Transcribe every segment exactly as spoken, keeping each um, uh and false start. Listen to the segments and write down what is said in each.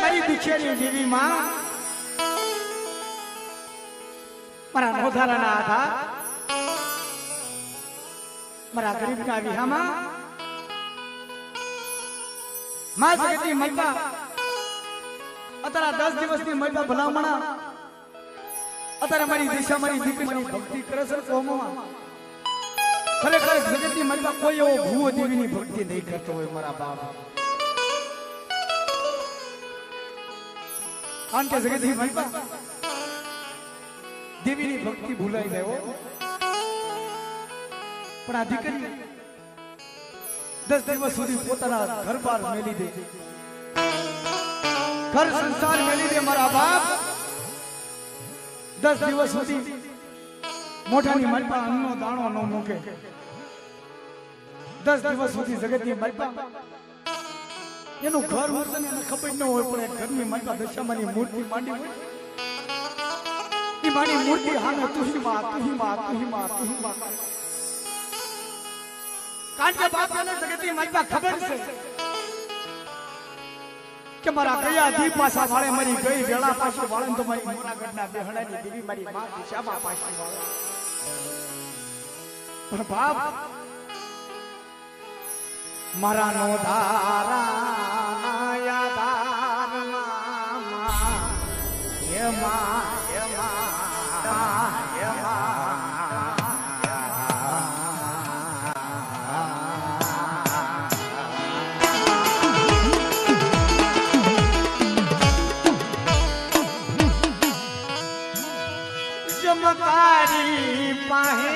મારી દીક્ષાની દેવી માં મારા નોધારાના આધાર મારા ગરીબના વિહામાં માં જગતની મલબા અત્યારે દસ દિવસની મલબા ભલામણા અત્યારે મારી દિશા મારી દીકરીની ભક્તિ કરે છે કોમમાં ખરેખર જગતની મલબા કોઈ એવો ભૂવો દેવીની ભક્તિ નહીં કરતો હોય મારા બાપ કારણ કે જગતની મલબા દેવીની ભક્તિ ભૂલાઈ જાય પણ આ દીકરી દસ દિવસ સુધી પોતાના ઘર બાર મેલી દે ઘર સંસાર મેલી દે મારા બાપ દસ દિવસ સુધી મોઢાની મલપા અન્નનો દાણો ન મૂકે દસ દિવસ સુધી જગતની મલપા એનું ઘર હોય એને ખબર ન હોય પણ ઘરની મલપા દશામાની મૂર્તિ માંડી હોય એ મારી મૂર્તિ હામે તુહી માં તુહી માં તુહી માં તુહી માં કારણ કે બાપાને જગતની મલપા ખબર છે કે મારા કયા દી પાછા વાળે મારી ગઈ વેળા પાછી વાળે તો મારી મોરાગઢના બેહણાની દેવી મારી માં દિશામાં પાછી વાળે પણ બાપ મારા નો ધારા યાદાર માં એમાં એમાં એમાં તારી પાહે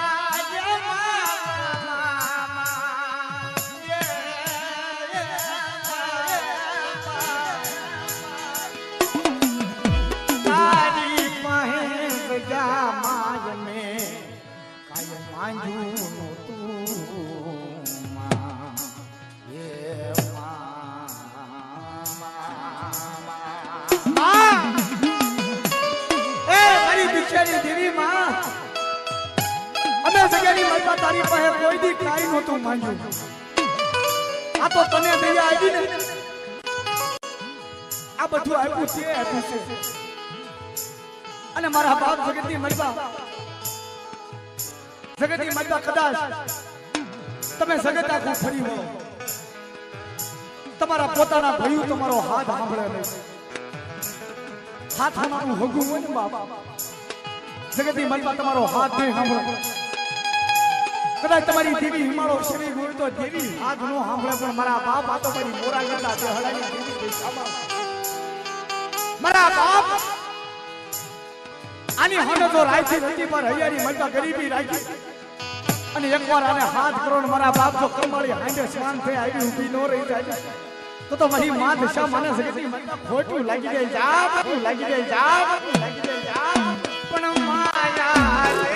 તારી પાહે ગજા માજ મે કાય માંજુ નો તું માં એ માં એ મારી દીક્ષાની દેવી માં અમે સગેની મલબા તારી પાસે કોઈ દી કાઈ નહોતું માંગ્યું આ તો તને દયા આવી ને આ બધું આપ્યું છે આપ્યું છે અને મારા બાપ જગતની મલબા જગતની મલબા કદાચ તમે જગત આખું ફરી હો તમારા પોતાના ભયું તમારો હાથ સાંભળે નહીં હાથ અમારું હગું હોય ને બાપ જગતની મલબા તમારો હાથ નહીં સાંભળે કદાચ તમારી દેવી હિમાળો શરીર હોય તો દેવી હાથ નો સાંભળે પણ મારા બાપ આ તો મારી મોરા ગયેલા છે હળાની દેવી પૈસામાં મારા બાપ આની હનો તો રાયથી નથી પર હૈયાની મલબા ગરીબી રાખી અને એકવાર આને હાથ કરો ને મારા બાપ જો કમાળી હાંડે સ્નાન થઈ આવી ઊભી ન રહી જાય તો તો મારી માં દશા માને જગતની મલબા ખોટું લાગી જાય જા બધું લાગી જાય જા બધું લાગી જાય જા પણ માયા રે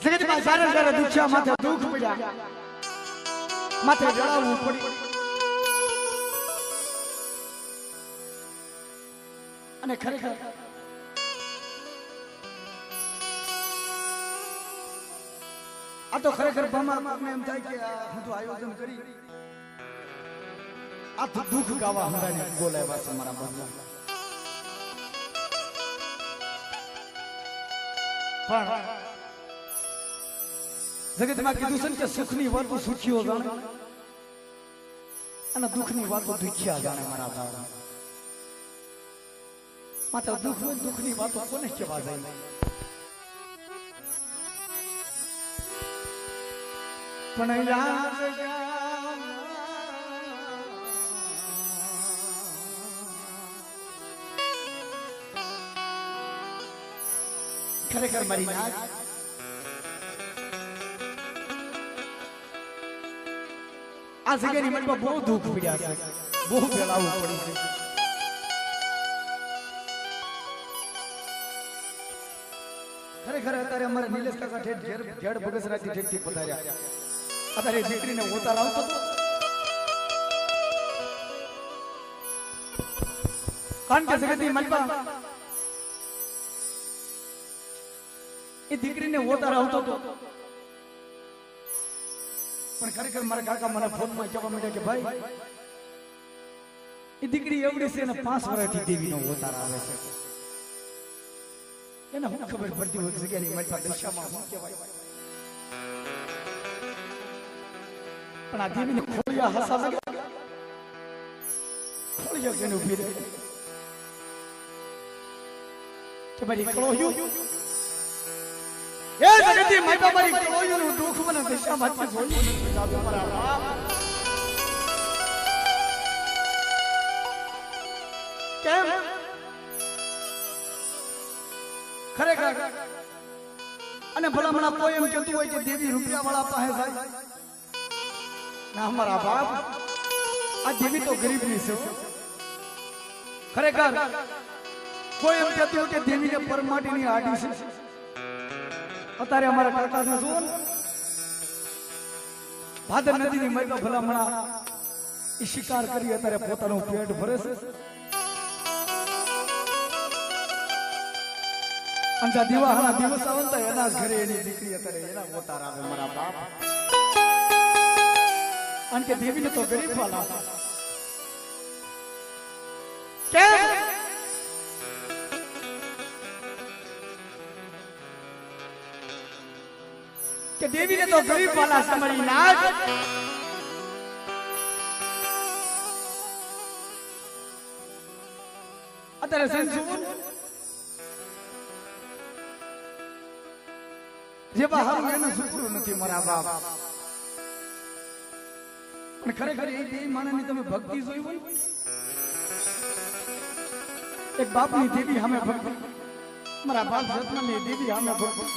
જગતમાં જ્યારે જ્યારે દુખ્યા માથે દુઃખ પડ્યા માથે જળાવવું પડી અને ખરેખર આ તો ખરેખર ભમાને એમ થાય કે આ બધું આયોજન કરી આ તો દુઃખ ગાવા હંગાને બોલાવ્યા છે મારા બદલા પણ જગતમાં કીધું છે કે સુખની વાતો સુખીઓ જાણે અને દુઃખની વાતો દુખિયા જાણે મારા ભાવ માત્ર દુઃખ હોય દુઃખની વાતો કોને કહેવા જાય પણ યાદ ખરેખર મારી નાક આ જગ્યાની મનમાં બહુ દુઃખ પડ્યા છે બહુ પેલાવું પડી છે ખરેખર અત્યારે અમારા નિલેશ કાકા ઠેઠ ઘેર ઘેડ બગસરાથી ઠેઠથી પધાર્યા અત્યારે દીકરીને ઉતાર આવતો હતો કારણ કે જગતની મનમાં એ દીકરીને ઉતાર આવતો હતો પણ ખરેખર મારા કાકા મને ફોનમાં કહેવા માંડ્યા કે ભાઈ એ દીકરી એવડી છે અને પાંચ વર્ષથી દેવીનો ઉતાર આવે છે એને હું ખબર પડતી હોય જગ્યાની મઠા દશામાં શું કહેવાય પણ આ દેવીને ખોળિયા હસા લાગે ખોળિયા જેને ઉભી રહે કે મારી ખોળ્યું એ જગતી માતા મારી ખોળ્યુંનું દુઃખ મને દશામાંથી જોયું નથી જાતો મારા બાપ કેમ ખરેખર અને ભલામણા કોઈ એમ કહેતું હોય કે દેવી રૂપિયા વાળા પાસે જાય ના અમારા બાપ આ દેવી તો ગરીબની છે ખરેખર કોઈ એમ કહેતું હોય કે દેવીને પરમાટીની આડી છે અત્યારે અમારા કાકાને જુઓ ને ભાદર નદીની મૈકા ભલામણા એ શિકાર કરી અત્યારે પોતાનું પેટ ભરે છે અંજા દિવાળના દિવસ આવે તો એના ઘરે એની દીકરી અત્યારે એના પોતાર આવે મારા બાપ અને કે દેવીને તો ગરીબ વાલા કેમ કે દેવીને તો ગરીબ વાલા સમરી નાજ અત્યારે સંજુન જેવા હારું એનું સુકરું નથી મારા બાપ પણ ખરેખર એ બે માણસની તમે ભક્તિ જોઈ હોય એક બાપની દેવી સામે ભક્તિ મારા બાપ રત્નની દેવી સામે ભક્તિ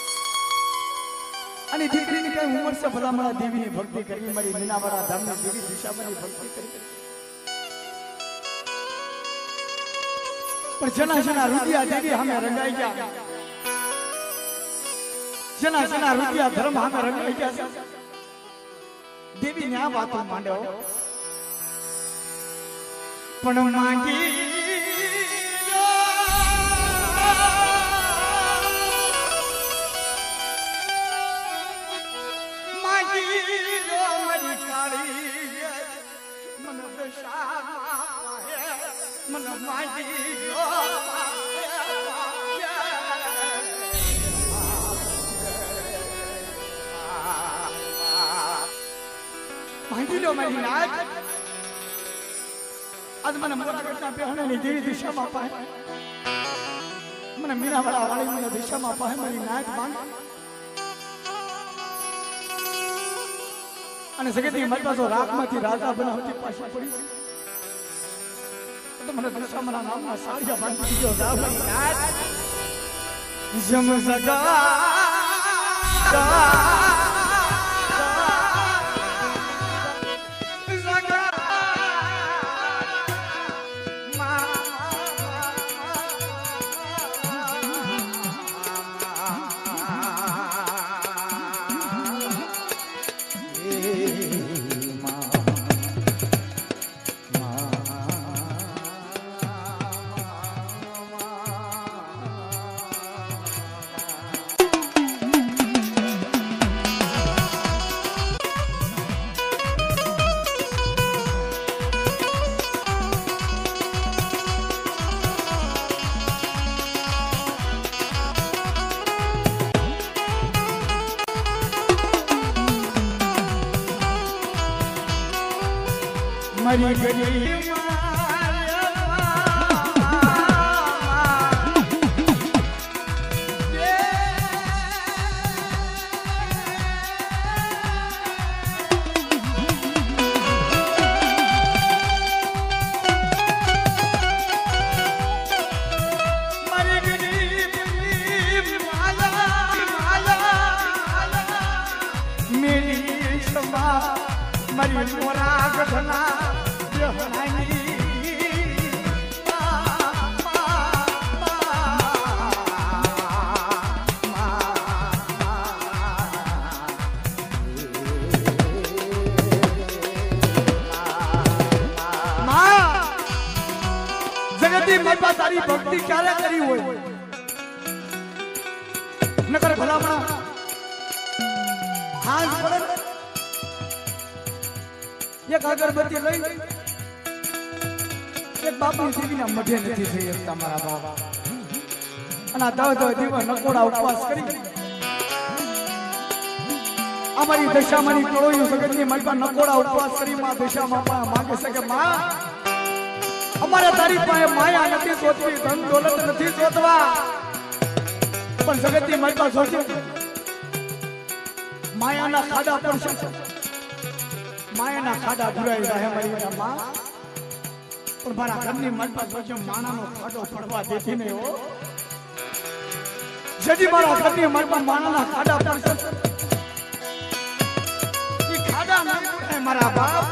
અને દીકરીની કઈ ઉંમર છે ભલા મારા દેવીની ભક્તિ કરવી મારી મીનાવાડા ધામની દેવી દિશામાંની ભક્તિ કરવી પણ જના જના રૂપિયા દેવી સામે રંગાઈ ગયા જના જના રૂપિયા ધર્મ સામે રંગાઈ ગયા છે દેવી ને આ વાતો માંડ્યો પણ માંગી મને માંગી માંગી લો મારી નાક આજ મને મોટા કરતા પહેરવાની દેવી દિશામાં પાહે મને મીનાવાળા વાળી મને દિશામાં પાહે મારી નાક માંગ અને જગતની માતા તો રાતમાંથી રાજા બનાવતી પાછી પડી તો મને દશામાના નામના સાડિયા બાંધી દીધો રાવણ નાચ જમ સગા મારી ગરી મારી મોરા ગઢના બેહણાની જગતી માતા તારી ભક્તિ ક્યારે કરી હોય નકર ભલામણા હાથ પડે એક અગરબત્તી લઈ એક બાપની દેવીના મઢે નથી થઈ શકતા મારા બાબા અને દહ દહ દિવસ નકોડા ઉપવાસ કરી અમારી દશામાંની કળોયું જગતની માલમાં નકોડા ઉપવાસ કરી માં દશામાં પણ માંગે છે કે માં અમારે તારી પાસે માયા નથી શોધવી ધન દોલત નથી શોધવા પણ જગતની માલમાં શોધ્યો માયાના ખાડા પડશે માયાના ખાડા ભરાઈ રહ્યા મારી માં પણ મારા ઘરની મનપા સોચો માણાનો ખાડો પડવા દેતી નહીં હો જેથી મારા ઘરની મનપા માણાના ખાડા પડશે એ ખાડા ના પડે મારા બાપ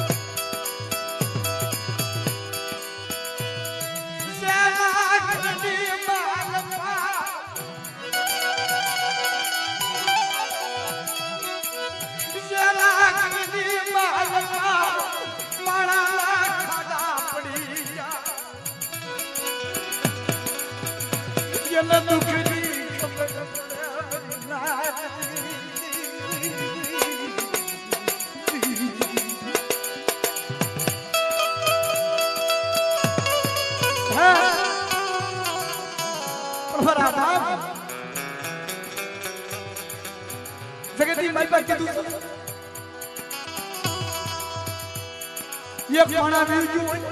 જગતી મારી પાસે કીધું એક પાણા વીજ્યું હોય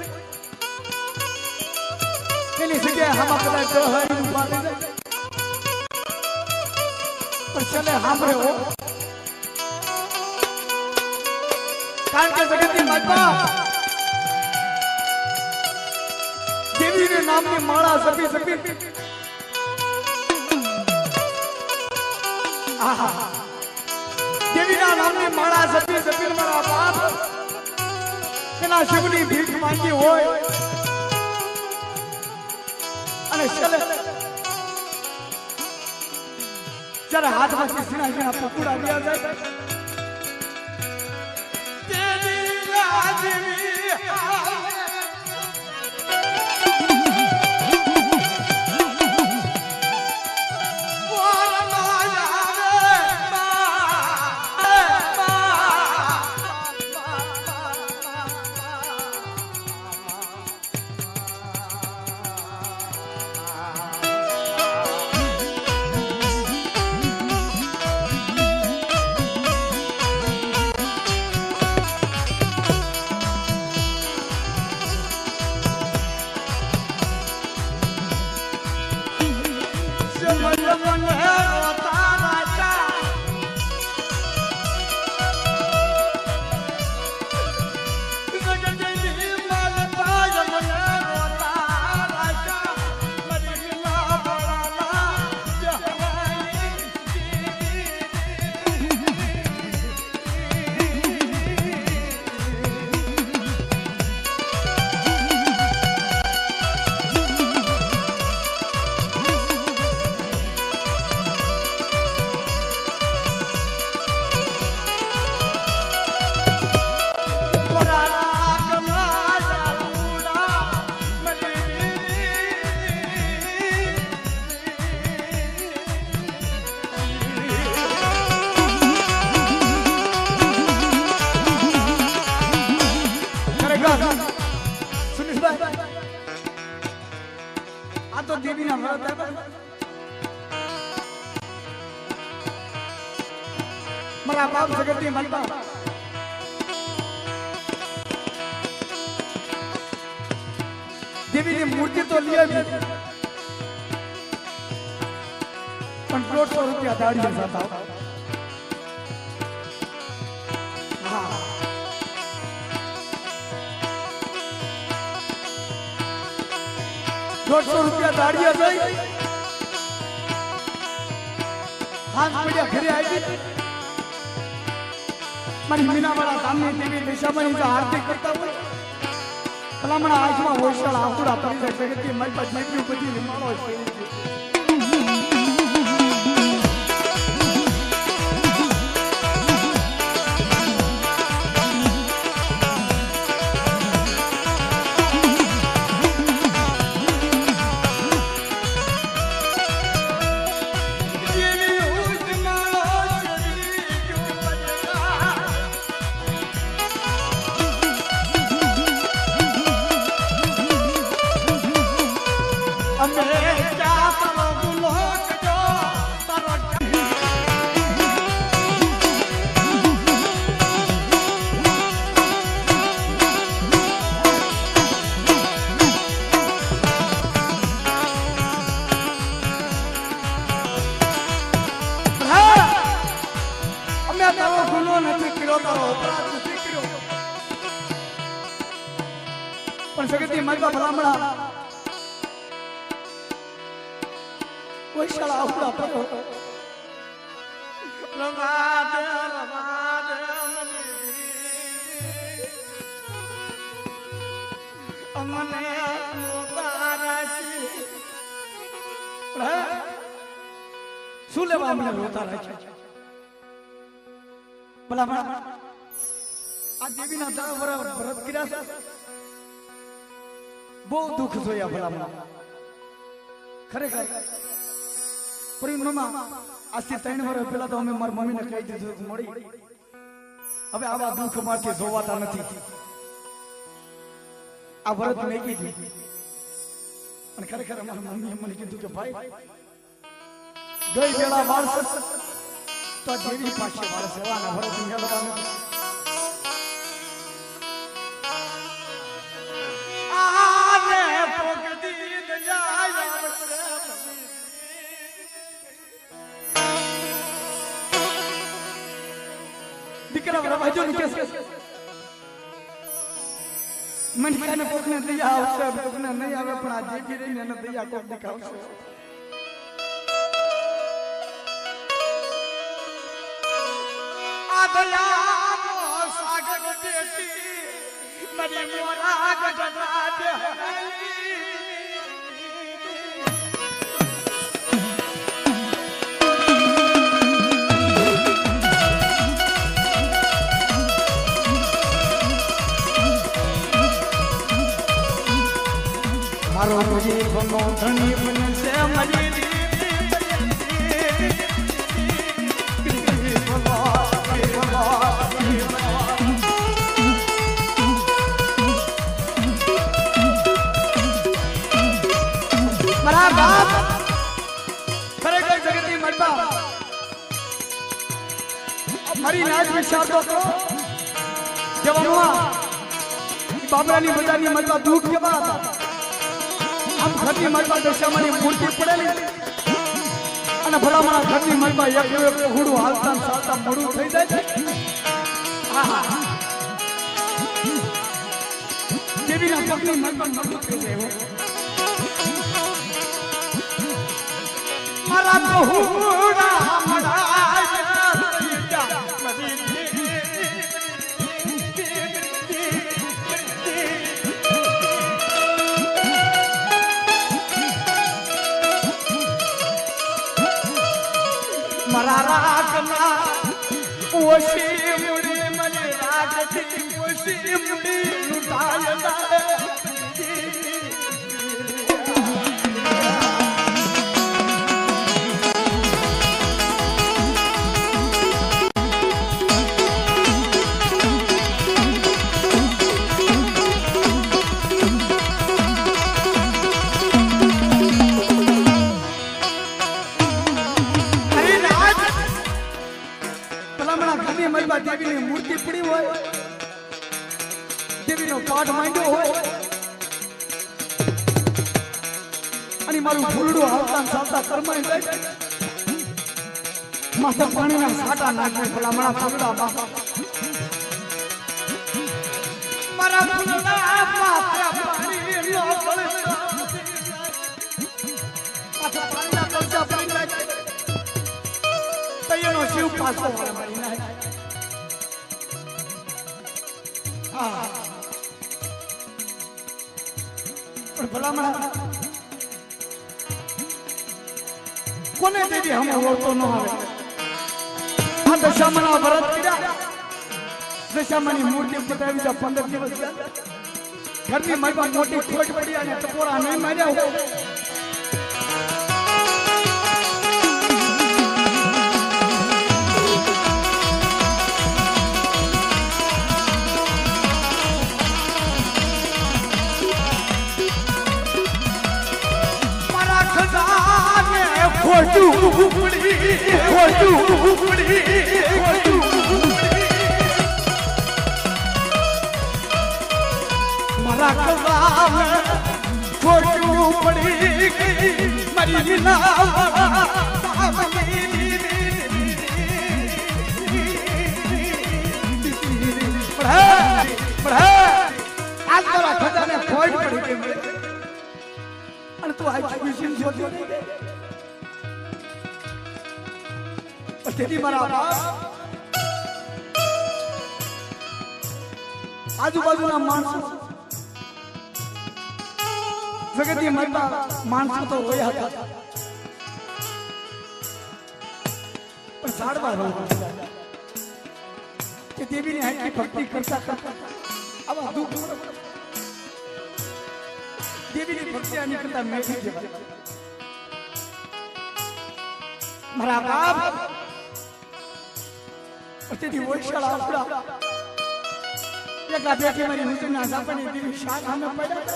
એની જગ્યાએ હામાં કદાચ દહરી ઉભા થઈ જાય પણ ચલે સાંભળે હો કારણ કે જગતની માતા દેવીને નામની માળા સપી સપી આહા દેવીના નામની માળા સપી સપી મારા બાપ એના શિવની ભીખ માંગી હોય અને ચલે જ્યારે હાથમાંથી ઝીણા ઝીણા પકુડા ગયા જાય તેની યાદની મારા બાપ જગતની માલપા દેવીની મૂર્તિ તો લઈ આવી પણ દોઢસો રૂપિયા દાડીએ જતા હા દોઢસો રૂપિયા દાડીએ જઈ હાથ પડ્યા ઘરે આવી મારી મીનાવાળા ગામની દેવી દિશામાં આરતી કરતા હોય ભલામણા આજમાં હોશળ આકુડા પડી જાય જગતની મારી પાસે જેટલી બધી રીમાળો છે પણ જગતની માલવા ભલામણા કોઈ શાળા આવડા પડો રમાદ રમાદ અમને મોતારાશી શું લેવા અમને રોતા રાખ્યા ભલામણા આ દેવીના દસ વર્ષ વ્રત કર્યા છે બહુ દુઃખ જોયા ભલામણા ખરેખર પરિણામમાં આજથી ત્રણ વર્ષ પહેલા તો અમે મારી મમ્મીને કહી દીધું મળી હવે આવા દુઃખ મારથી જોવાતા નથી આ વ્રત મેં કીધું અને ખરેખર અમારી મમ્મીએ મને કીધું કે ભાઈ ગઈ વેળા વાળશે તો દેવી પાસે વાળશે એવાના વ્રત મેળવા નથી દીકરા બરાબર હજુ કે મને કાને કોકને દયા આવશે કોકને નહીં આવે પણ આ દેવી રહીને એને દયા કોક દેખાવશે આ દયાનો સાગર બેટી મારી મોરા ગગના દે મારો મુજી બનો ધણી બનશે મારી મારા બાપ ખરેખર જગતની મરતા મારી નાચ વિચાર તો કરો જવાનુઆ બાબરાની બજારની મરતા દુઃખ કેવા હતા આમ ઘરની મરબા દશામાની મૂર્તિ પડેલી અને ભલામણા ઘરની મરબા એક એક હુડું હાલતા ચાલતા મોડું થઈ જાય છે દેવીના પગની મરબા મોડું થઈ જાય મારા તો હુડા મડાય મારા રાખના ઓશી મુડી મને રાખતી ઓશી મુડી લૂટાય દેવીની મૂર્તિ પડી હોય દેવીનો પાઠ માંડ્યો હોય અને મારું ફૂલડું હાલતા ચાલતા કરમાઈ જાય માથે પાણીના સાટા નાખે ભલા મારા ફૂલડા બાપા મારા ફૂલડા બાપા પાણી નો પડે માથે પાણીના કબજા પડી જાય તૈયાનો શિવ પાછો વાળા મારી નાખે હા પણ ભલા મારા કોને દેવી હમે ઓળતો ન આવે આ દશામાના વ્રત કર્યા દશામાની મૂર્તિ બતાવી જા પંદર દિવસ ઘરની મારી મોટી ખોટ પડી અને ટપોરા નહીં માર્યા ખોટું ઉપડી ખોટું ઉપડી ખોટું મારા કલામે ખોટું ઉપડી મારી વિના આજ મારા ખજાને ખોટ પડી ગઈ અને તું આ ખુશી જોજો તેથી મારા આજુબાજુના માણસો જગતી મળતા માણસો તો હોય હતા પણ સાડવા રહો કે દેવીની હાથની ભક્તિ કરતા કરતા આવા દુઃખ દેવીની ભક્તિ આની કરતા મેઠી કહેવાય મારા બાપ તેથી વૈશાળા આપડા એકલા બેઠી મારી હુજના સાપની દેવી શાક સામે પડ્યા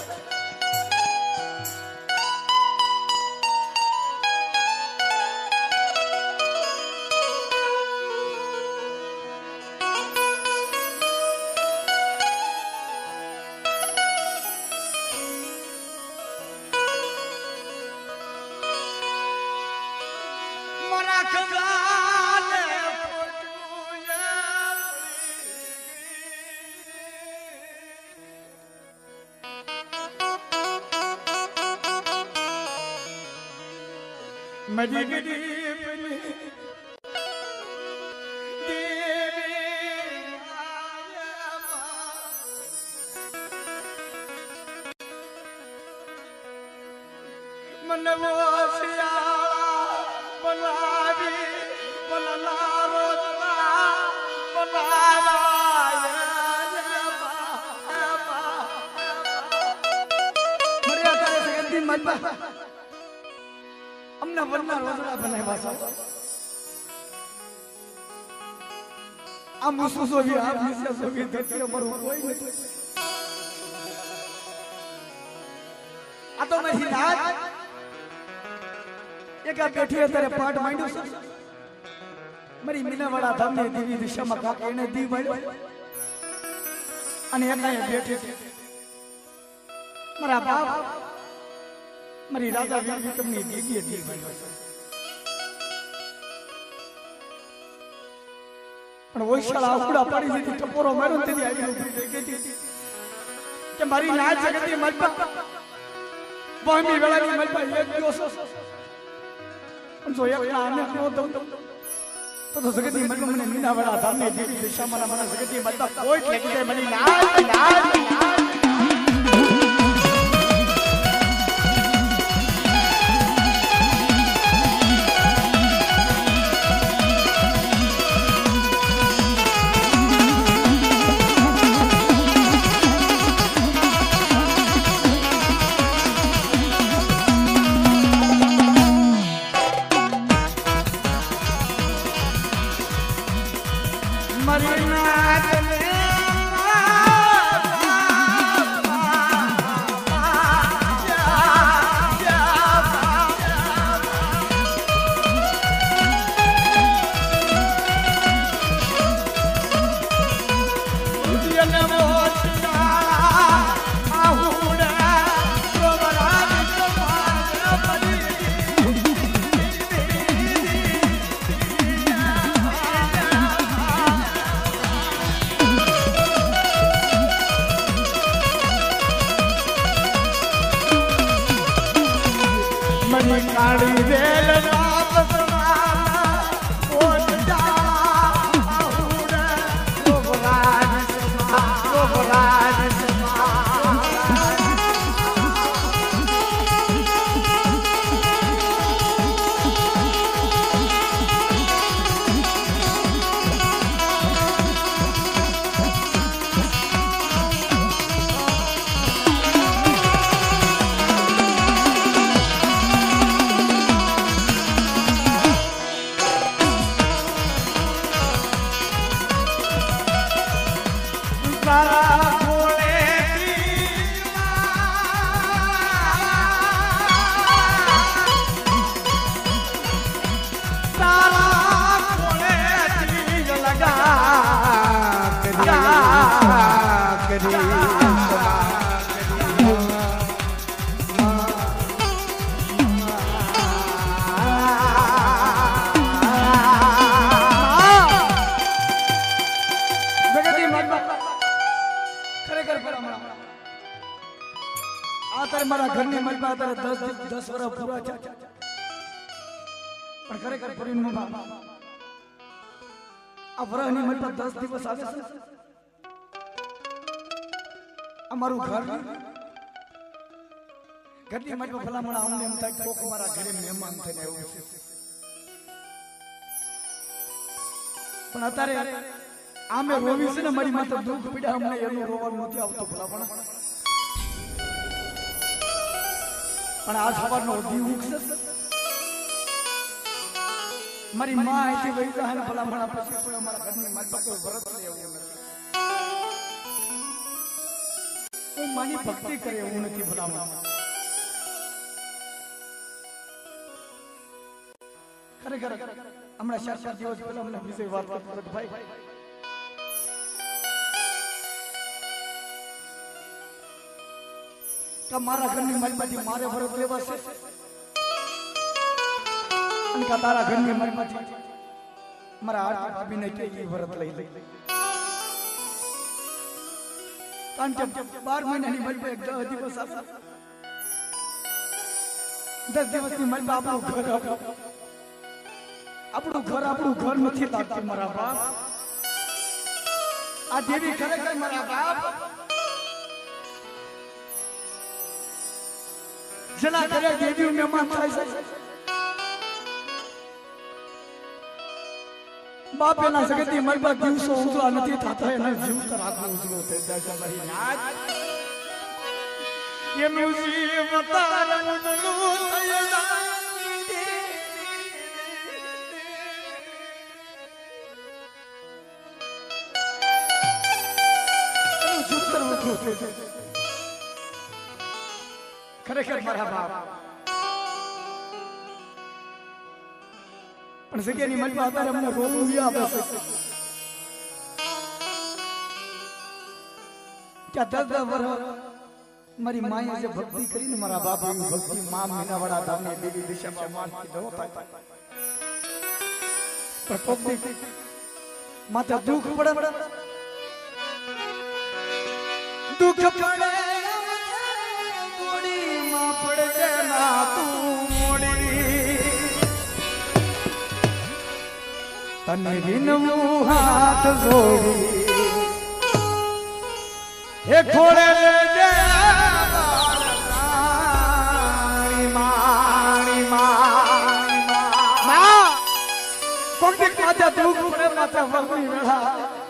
મોરા ખજાને મરી ગઈ દેવી મને વોશિયા બોલાવી બોલલા રોજના બોલાવા મર્યા તારે સગતી મત અમને વરના રોજડા બનાવ્યા છે આ મુસુ સોવી આ વિશે સોવી ધરતી પર કોઈ નથી આ તો મારી રાત એકા બેઠી અત્યારે પાઠ માંડ્યો છે મારી મીનાવાળા ધામને દેવી દિશામાં કાકે એને દી મળ્યો અને એને બેઠી છે મારા બાપ મારી રાજા વીર વિક્રમની દેવીએ દી મળ્યો છે પણ વૈશાળા ઉકડા પડી જતી ટપોરો માર્યો ને તેની આવી ઉભી થઈ ગઈ હતી કે મારી નાચ જગતી મલપા બહમી વેળાની મલપા એક દિવસ જો એક આને નો દઉં તો તો જગતી મલપા મને મીનાવાળા ધામને દેવી દિશામાં મને જગતી મલપા કોઈ ઠેકી દે મને નાચ નાચ મંડપા તારે દસ દસ વર્ષ પૂરા છે પણ ખરેખર પરિણમાં આ વરહની મંડપા દસ દિવસ આવે છે અમારું ઘર ઘરની મંડપા ભલામણ અમને એમ થાય કોક મારા ઘરે મહેમાન થઈને આવ્યું છે પણ અત્યારે આમે રોવી છે ને મારી માથે દુઃખ પીડા અમને એનું રોવાનું નથી આવતું ભલામણ પણ આ સવારનો દીવ ઉગશે મારી માં અહીંથી વહી જાય ને ભલામણ પછી કોઈ અમારા ઘરની મંડપા કોઈ વ્રત લે એવું નથી કોઈ માની ભક્તિ કરે એવું નથી ભલામણ ખરેખર હમણાં ચાર ચાર દિવસ પહેલા અમને વિશે વાત કરતો ભાઈ કે મારા ઘરની મનમાંથી મારે વ્રત લેવા છે અને કે તારા ઘરની મનમાંથી મારા આરતી ભાભીને કે ઈ વ્રત લઈ લઈ કારણ કે બાર મહિનાની મનમાં એક દસ દિવસ આવે દસ દિવસની મનમાં આપણું ઘર આપણું ઘર આપણું ઘર નથી લાગતું મારા બાપ આ દેવી ખરેખર મારા બાપ જેના ઘરે દેવી મહેમાન થાય છે બાપ એના જગતની મનમાં દિવસો ઉજળા નથી થતા એના જીવ તો રાતનો ઉજળો થઈ જાય છે મારી નાચ એનું જીવ તારું ઉજળું થઈ જાય ખરેખર મારા બાપ પણ જગ્યાની મનમાં અત્યારે અમને રોવું આવે છે કે દસ દસ વર્ષ મારી માએ જે ભક્તિ કરીને મારા બાપ એવી ભક્તિ મા મીનાવાડા ધામની દેવી દિશામાં માનતી ન થાય પણ કોક માથે દુઃખ પડે દુઃખ પડે પડે ના તું મોડી તને વિનવું હાથ જોડી એ ખોળે લેજે મારી માં કોક દીક માથે દુઃખ પડે માથે વગી વેળા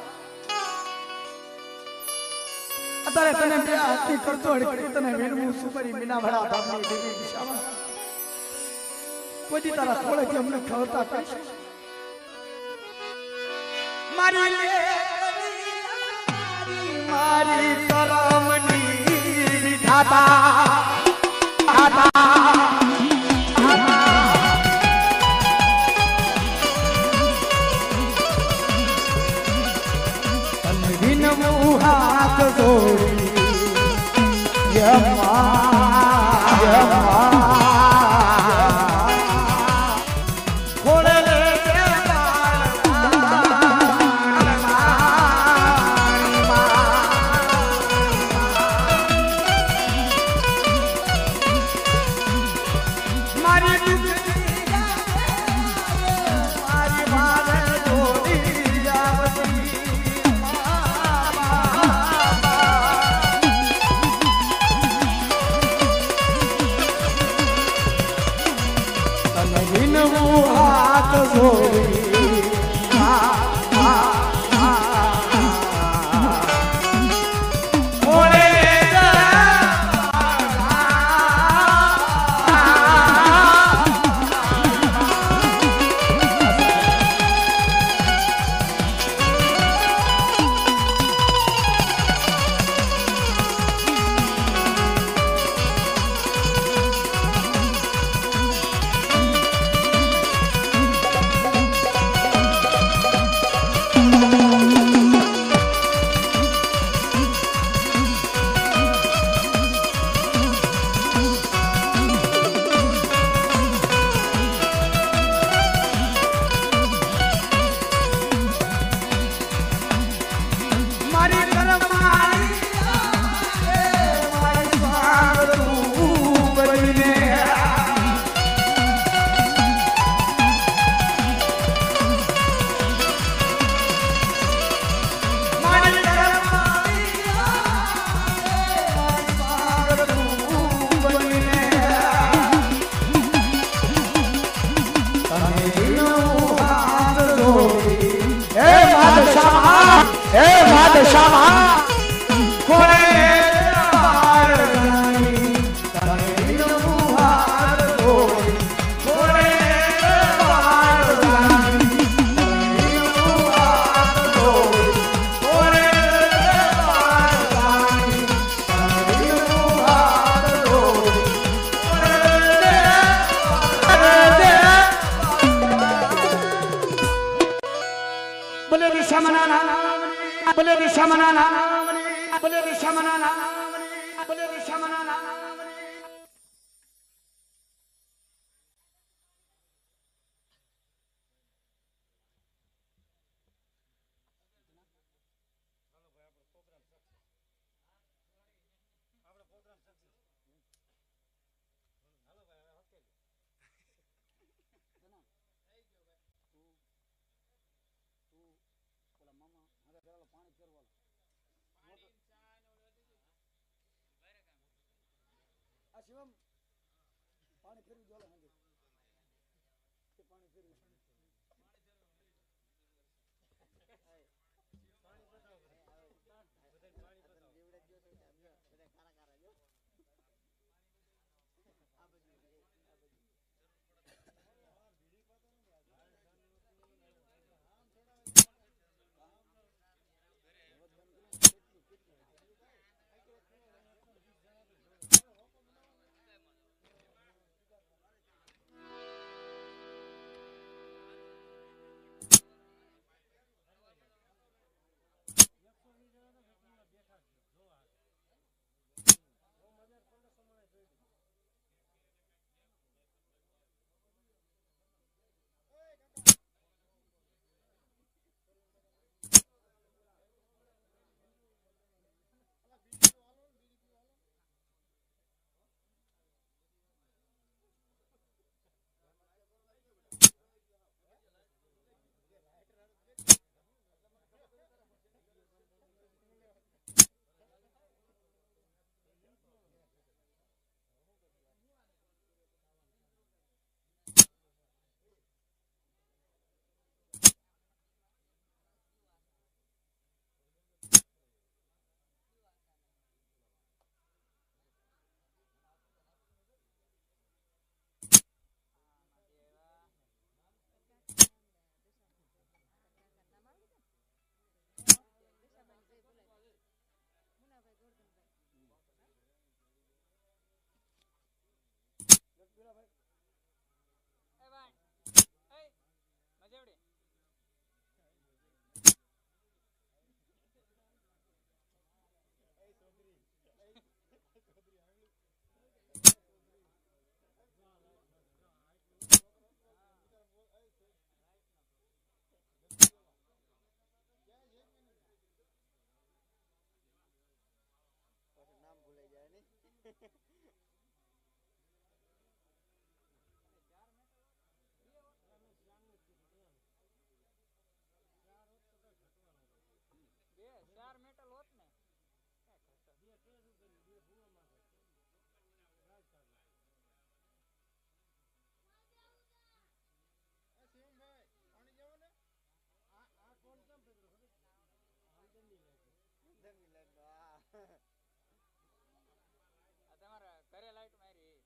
અત્યારે તને બે હાથની કરતો હડકી તને વેણવું સુપરી મીનાવાડા ધામની દેવી દિશામાં કોઈ તારા ખોળેથી અમને ખવતા કહીશ મારી લે મારી કરમની વિધાતા આતા હાથ જોડી યમા યમા ખોળે લે મારી મારી મારે જોડી જાવતી હાથ જોડી બાદશાહ કોણે પાર ગણાઈ તને નમુહાર કોઈ કોણે પાર ગણાઈ તને નમુહાર કોઈ કોણે પાર ગણાઈ તને નમુહાર કોઈ બોલે દિશામના નામ બોલે દિશામના નામ બોલે દિશામના નામ બોલે દિશામના નામ શિવમ પાણી ફેરવી દો હાંજે પાણી ફેરવી તમારા ઘરે લાઈટ મારી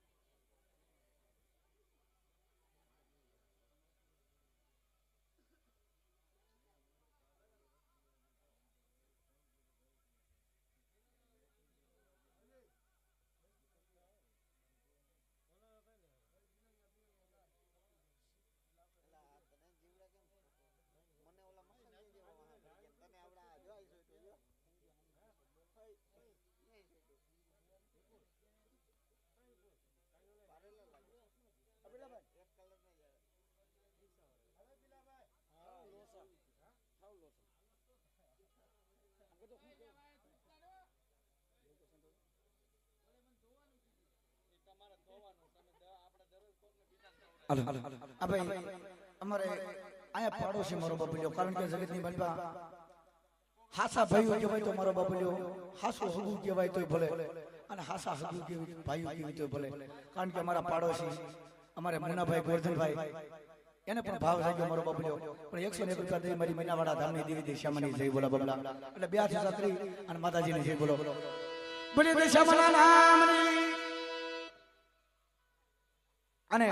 અમારે આયા પાડોશી મારો બબલ્યો કારણ કે જગતની બાપા હાસા ભાઈઓ કહેવાય તો મારો બબલ્યો હાસો હગુ કહેવાય તોય ભલે અને હાસા હગુ કહેવાય ભાઈઓ કહેવાય તોય ભલે કારણ કે અમારા પાડોશી અમારે મુનાભાઈ ગોરધનભાઈ એને પણ ભાવ લાગ્યો મારો બબલ્યો પણ એકસો એક રૂપિયા દઈ મારી મહિનાવાળા ધામની દેવી દેશામાની જય બોલા બબલા એટલે બે હાથી સાત્રી અને માતાજીની જય બોલો બોલે દેશામાના નામની અને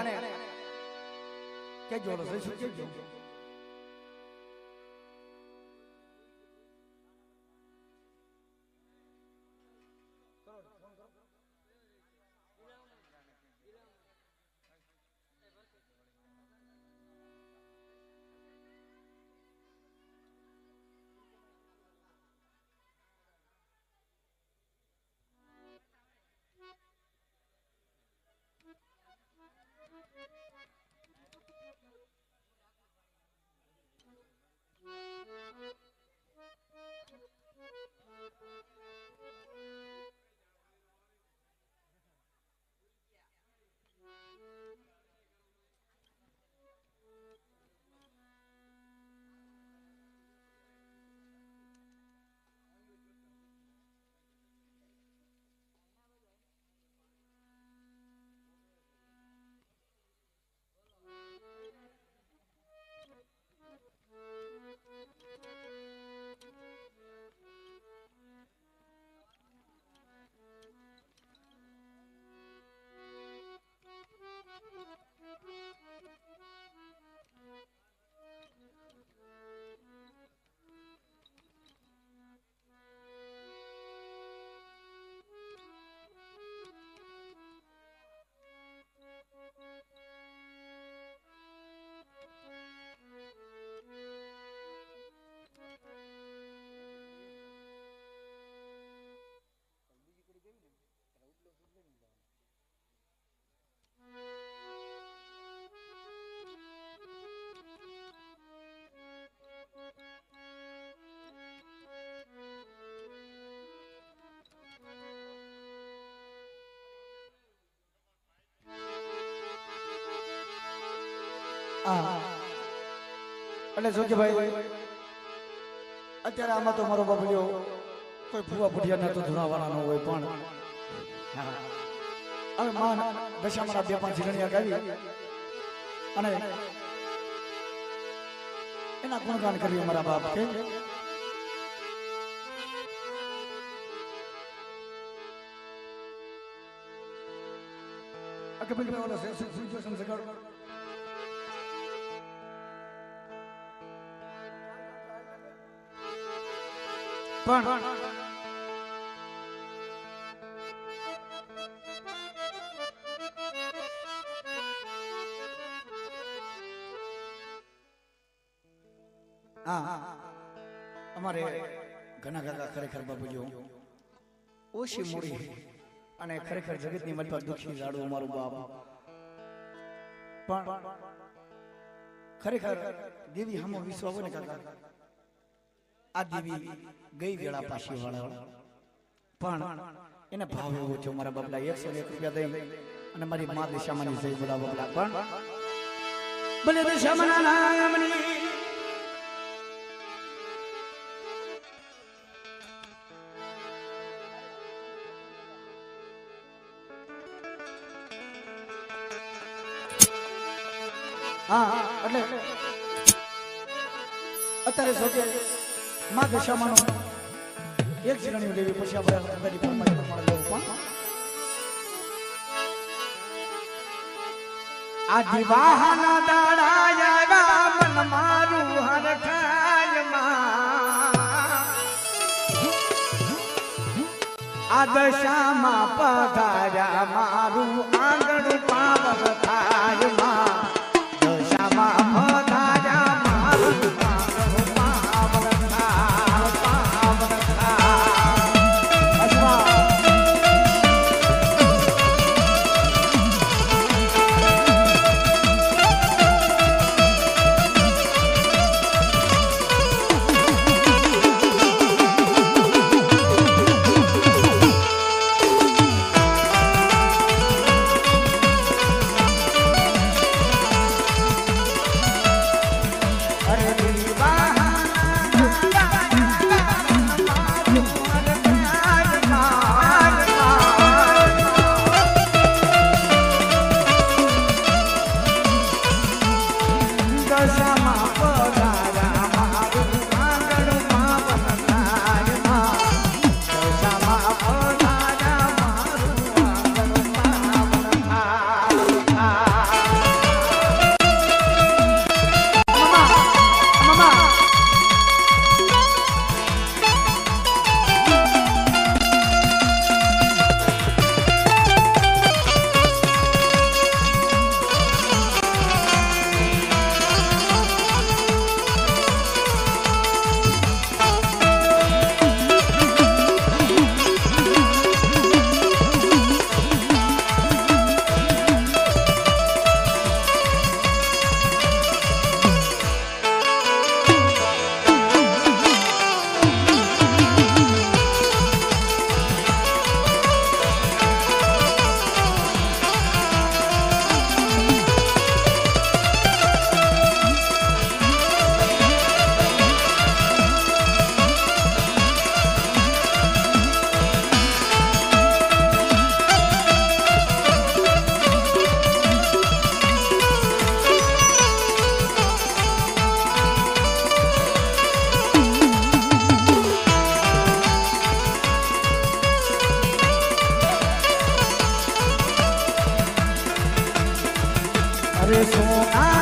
કે જોડો છે શું કે જો એટલે શું કે ભાઈ અત્યારે આમાં તો મારો બબલ્યો કોઈ ભૂવા ભૂડિયા ના તો ધુણાવાળા ન હોય પણ હવે માં દશામાના બે પાંચ જીરણિયા ગાવી અને એના ગુણગાન કર્યું મારા બાપ કે અકે ભાઈ ઓલો સિચ્યુએશન સગાડો પણ હા અમારે ઘણા કાકા ખરેખર બાબુજીઓ ઓછી મૂડી અને ખરેખર જગતની મત પર દુખી જાડવું અમારું બાપ પણ ખરેખર દેવી હમો વિશ્વાસ હોય ને કાકા આ દેવી ગઈ વેળા પાછી વાળા પણ એને ભાવ એવો છે મારા બબલા એકસો એક રૂપિયા દઈ અને મારી મા દિશામાની જય બોલા બબલા પણ ભલે દિશામાના નામની હા એટલે અત્યારે શું કે માં દશામાનો એક જીરણી લેવી પછી આપણે બધી પરમાત્મા પ્રમાણે લેવું પણ આ દિવાહના દાડા આવ્યા મન મારું હરખાય માં આ દશામાં પધાર્યા મારું આંગણ પાવન થાય માં દશામાં પધાર્યા મારું રે સોના